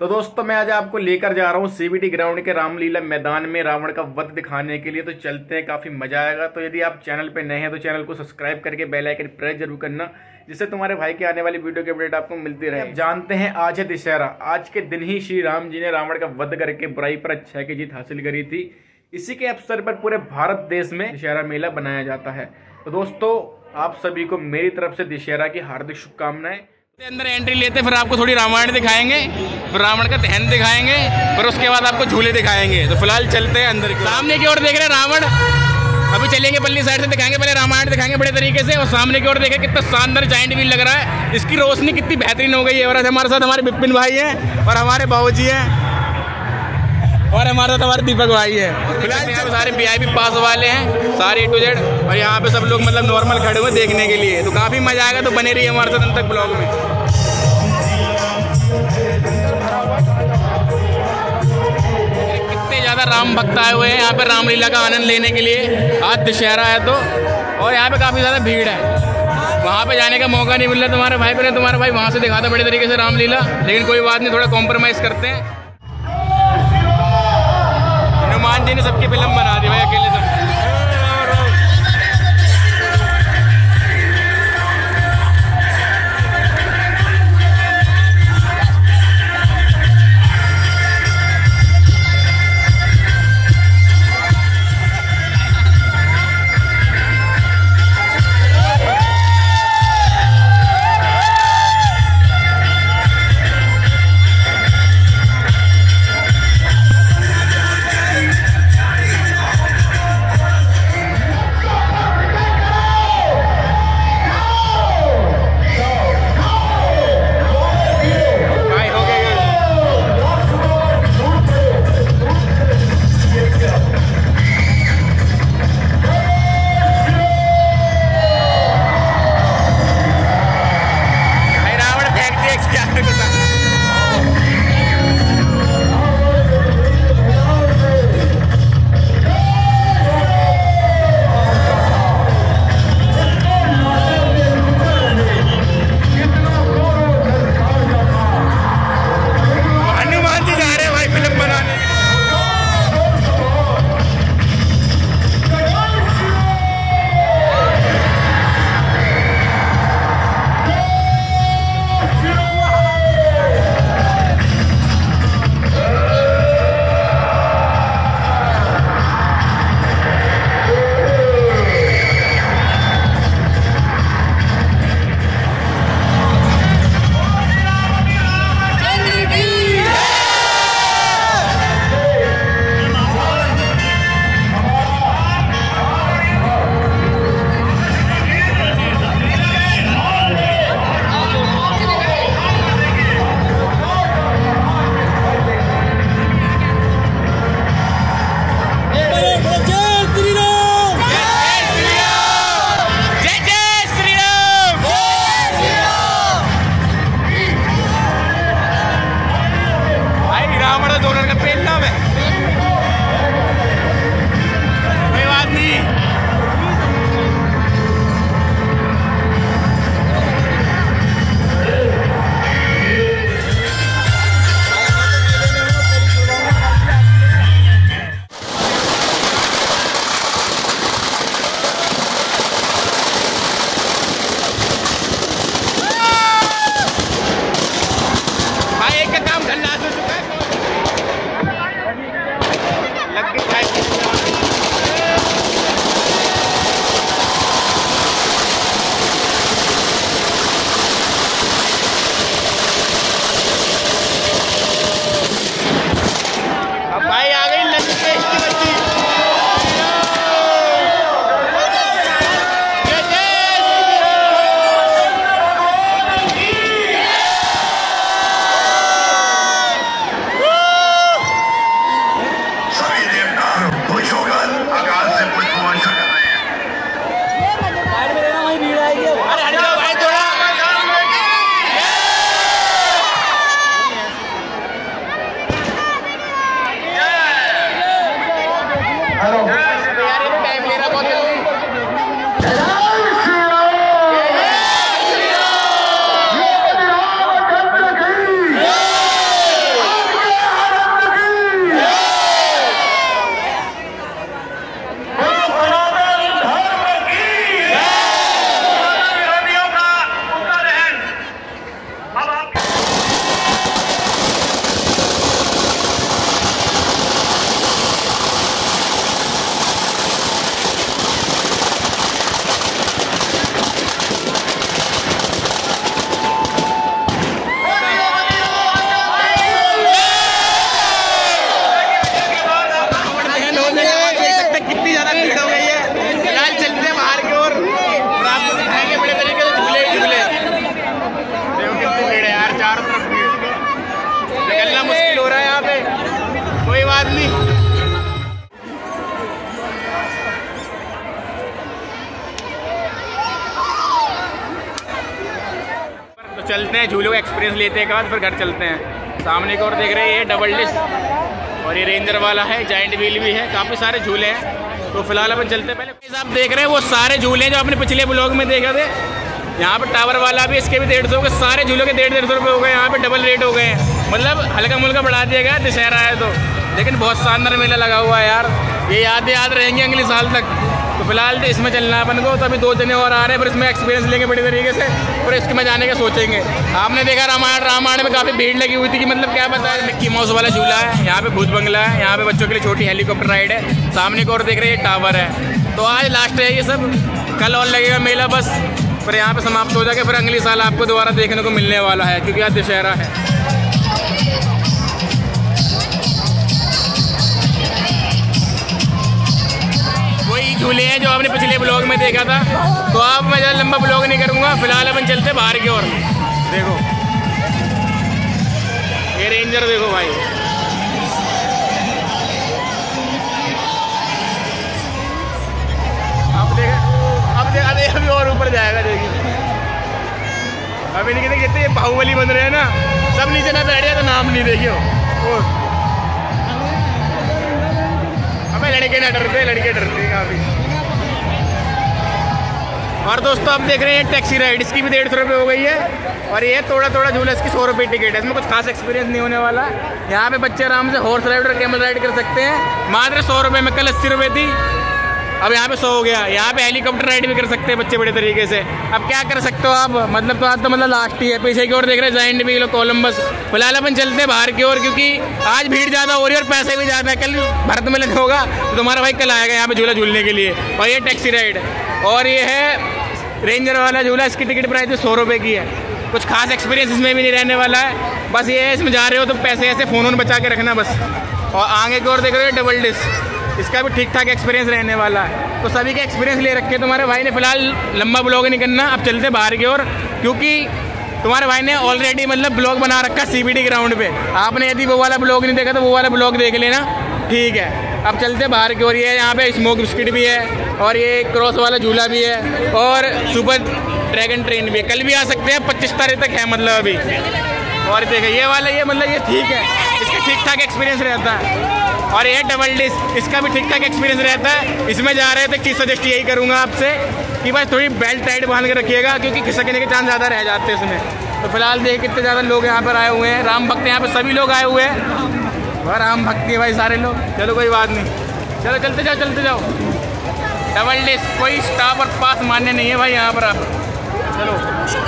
तो दोस्तों मैं आज आपको लेकर जा रहा हूँ सीबीटी ग्राउंड के रामलीला मैदान में रावण का वध दिखाने के लिए। तो चलते हैं, काफी मजा आएगा। तो यदि आप चैनल पे नए हैं तो चैनल को सब्सक्राइब करके बेल आइकन प्रेस जरूर करना, जिससे तुम्हारे भाई की आने वाली वीडियो की अपडेट आपको मिलती रहे। जानते हैं आज है दशहरा। आज के दिन ही श्री राम जी ने रावण का वध करके बुराई पर अच्छाई की जीत हासिल करी थी। इसी के अवसर पर पूरे भारत देश में दशहरा मेला बनाया जाता है। तो दोस्तों आप सभी को मेरी तरफ से दशहरा की हार्दिक शुभकामनाएं। अंदर एंट्री लेते फिर आपको थोड़ी रामायण दिखाएंगे, फिर रावण का दहन दिखाएंगे, फिर उसके बाद आपको झूले दिखाएंगे। तो फिलहाल चलते हैं अंदर। सामने की ओर देख रहे हैं रावण, अभी चलेंगे पल्ली साइड से दिखाएंगे। पहले रामायण दिखाएंगे बड़े तरीके से, और सामने की ओर देखें कितना शानदार जाइंट व्हील लग रहा है। इसकी रोशनी कितनी बेहतरीन हो गई है। और हमारे साथ हमारे विपिन भाई हैं, और हमारे बाबूजी हैं, और हमारे साथ हमारे दीपक भाई है। फिलहाल यहाँ पे सारे VIP पास वाले हैं, सारे A to Z, और यहाँ पे सब लोग मतलब नॉर्मल खड़े हुए देखने के लिए। तो काफी मजा आएगा, तो बने रहिए हमारे साथ अंत तक ब्लॉग में। कितने ज्यादा राम भक्त आए हुए हैं यहाँ पे रामलीला का आनंद लेने के लिए। आज दशहरा है तो, और यहाँ पे काफी ज्यादा भीड़ है। वहाँ पे जाने का मौका नहीं मिल रहा तुम्हारे भाई को, तुम्हारे भाई वहाँ से दिखाते बड़े तरीके से रामलीला, लेकिन कोई बात नहीं, थोड़ा कॉम्प्रोमाइज करते हैं। हनुमान जी ने सबकी फिल्म बना दी भाई, अकेले सब। चलते हैं, झूलों का एक्सपीरियंस लेते हैं, बाद फिर घर चलते हैं। सामने की ओर देख रहे हैं ये डबल डिस्क और ये रेंजर वाला है, जाइंट व्हील भी है, काफ़ी सारे झूले हैं। तो फिलहाल अपन चलते हैं। पहले आप देख रहे हैं वो सारे झूले हैं जो आपने पिछले ब्लॉग में देखे थे। यहाँ पे टावर वाला भी, इसके भी 150 के, सारे झूलों के 150 रुपये हो गए। यहाँ पे डबल रेट हो गए हैं, मतलब हल्का मुल्का बढ़ा दिया गया दशहरा है तो। लेकिन बहुत शानदार मेला लगा हुआ है यार, ये याद रहेंगे अगले साल तक। तो फिलहाल तो इसमें चलना है अपन को। तो अभी 2 जने और आ रहे हैं, फिर इसमें एक्सपीरियंस लेंगे बड़ी तरीके से, फिर इसके में जाने का सोचेंगे। आपने देखा रामायण में काफ़ी भीड़ लगी हुई थी कि मतलब क्या बताया, मिक्की माउस वाला झूला है, यहाँ पे भूत बंगला है, यहाँ पे बच्चों के लिए छोटी हेलीकॉप्टर राइड है, सामने की ओर देख रहे हैं टावर है। तो आज लास्ट है ये सब, कल और लगेगा मेला बस, फिर यहाँ पे समाप्त हो जाएगा। फिर अगले साल आपको दोबारा देखने को मिलने वाला है, क्योंकि आज दशहरा है। वही झूले हैं जो आपने पिछले ब्लॉग में देखा था। तो आप मैं ज़्यादा लंबा ब्लॉग नहीं करूँगा, फिलहाल अपन चलते बाहर की ओर। देखो ये रेंजर देखो भाई, अभी और ऊपर जाएगा, देखिए अभी नहीं कहते जितने ये बाहुबली बन रहे हैं ना, सब नीचे ना बैठ तो नाम नहीं देखियो। हमें लड़के ना डरते, लड़के डरते हैं काफ़ी। और दोस्तों आप देख रहे हैं टैक्सी राइड, इसकी भी 150 रुपये हो गई है। और ये थोड़ा झूला, इसकी 100 रुपये टिकट है, इसमें कुछ खास एक्सपीरियंस नहीं होने वाला। यहाँ पे बच्चे आराम से हॉर्स राइड और कैमल राइड कर सकते हैं, मात्र 100 रुपये में। कल 80 रुपये थी, अब यहाँ पे 100 हो गया। यहाँ पे हेलीकॉप्टर राइड भी कर सकते हैं बच्चे बड़े तरीके से। अब क्या कर सकते हो आप, मतलब तो आज तो मतलब लास्ट ही है। पीछे की ओर देख रहे हैं जाइंट व्हील, कोलंबस। फिलहाल अपन चलते हैं बाहर की ओर, क्योंकि आज भीड़ ज़्यादा हो रही है और पैसे भी ज़्यादा है। कल भारत मिलन होगा तो तुम्हारा भाई कल आएगा यहाँ पे झूला झूलने के लिए। और ये टैक्सी राइड, और ये है रेंजर वाला झूला, इसकी टिकट प्राइस 100 रुपये की है। कुछ खास एक्सपीरियंस इसमें भी नहीं रहने वाला है, बस ये है इसमें जा रहे हो तो पैसे ऐसे फ़ोन बचा के रखना बस। और आगे की ओर देख रहे हो डबल डिस्क, इसका भी ठीक ठाक एक्सपीरियंस रहने वाला है। तो सभी के एक्सपीरियंस ले रखे तुम्हारे भाई ने। फिलहाल लंबा ब्लॉग नहीं करना, अब चलते बाहर की ओर, क्योंकि तुम्हारे भाई ने ऑलरेडी मतलब ब्लॉग बना रखा CBD ग्राउंड पे। आपने यदि वो वाला ब्लॉग नहीं देखा तो वो वाला ब्लॉग देख लेना, ठीक है। अब चलते बाहर की ओर। ये यहाँ पे स्मोक बिस्किट भी है, और ये क्रॉस वाला झूला भी है, और सुपर ड्रैगन ट्रेन भी है। कल भी आ सकते हैं, 25 तारीख तक है मतलब अभी। और देखिए ये वाला, ये मतलब ये ठीक है, इसका ठीक ठाक एक्सपीरियंस रहता है। और ये डबल डिस्क, इसका भी ठीक ठाक एक्सपीरियंस रहता है। इसमें जा रहे थे, चीज़ सजेस्ट यही करूँगा आपसे कि बस थोड़ी बेल्ट टाइट बांध के रखिएगा, क्योंकि खिसकने के चांस ज़्यादा रह जाते हैं इसमें। तो फिलहाल देखिए कितने ज़्यादा लोग यहाँ पर आए हुए हैं, राम भक्त यहाँ पर सभी लोग आए हुए हैं। और राम भक्ति है भाई सारे लोग। चलो कोई बात नहीं, चलो चलते जाओ चलते जाओ। डबल डिस्क, कोई स्टॉप और पास मान्य नहीं है भाई यहाँ पर। आप चलो,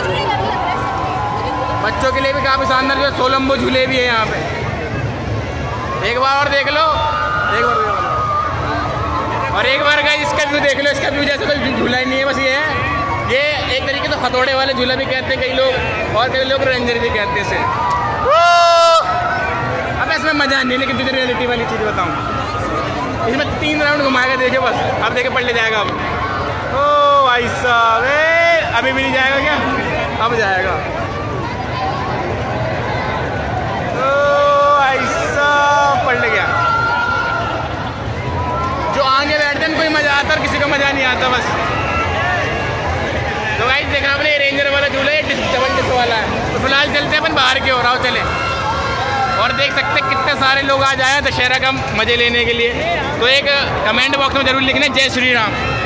बच्चों के लिए भी काफ़ी शानदार जो सोलम्बो झूले भी है यहाँ पे। एक बार और देख लो, एक बार और एक बार गाइस इसका व्यू देख लो। इसका व्यू जैसे कोई झूला ही नहीं है, बस ये है, ये एक तरीके से हथौड़े वाले झूला भी कहते हैं कई लोग, और कई लोग रेंजर भी कहते हैं इसे। अब इसमें मजा नहीं, लेकिन तुझे रियलिटी वाली चीज़ बताऊँ, इसमें 3 राउंड घुमाएगा, देखिए बस। अब देखे पलट जाएगा अब। ओ भाई साहब, अभी भी नहीं जाएगा क्या? अब जाएगा। पलट गया। जो आगे बैठते हैं कोई मजा आता है और किसी को मजा नहीं आता बस। तो गाइस देखा आपने रेंजर वाला झूला है, डबल डिस्क वाला है। तो फिलहाल चलते हैं अपन बाहर की ओर, आओ चले। और देख सकते हैं कितने सारे लोग आ जाए दशहरा का मजे लेने के लिए। तो एक कमेंट बॉक्स में जरूर लिखना जय श्री राम।